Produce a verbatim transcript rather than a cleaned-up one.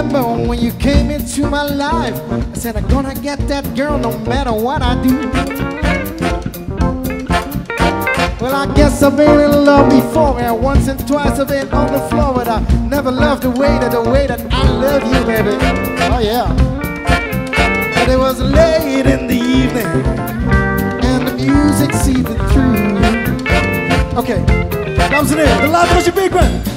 remember when you came into my life. I said I'm gonna get that girl no matter what I do. Well, I guess I've been in love before, and once and twice I've been on the floor, but I never loved the way that the way that I love you, baby. Oh yeah. But it was late in the evening, and the music seeping through. Okay, dames en heren, de laatste was je big man.